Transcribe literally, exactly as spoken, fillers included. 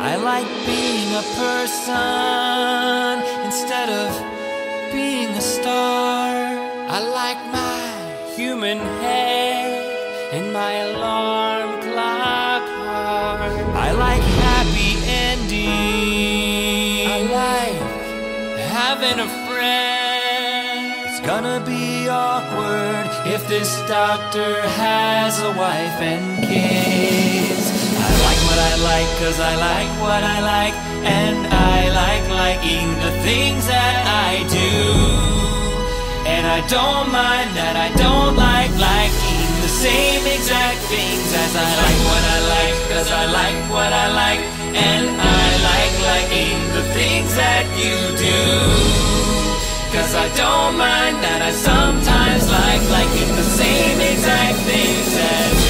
I like being a person instead of being a star. I like my human head and my alarm clock heart. I like happy endings. I like having a friend. It's gonna be awkward if this doctor has a wife and kids. I like what I like cause I like what I like, and I like liking the things that I do. And I don't mind that I don't like liking the same exact things as I like what I like cause I like what I like, and I like liking the things that you do. Cause I don't mind that I sometimes like liking the same exact things as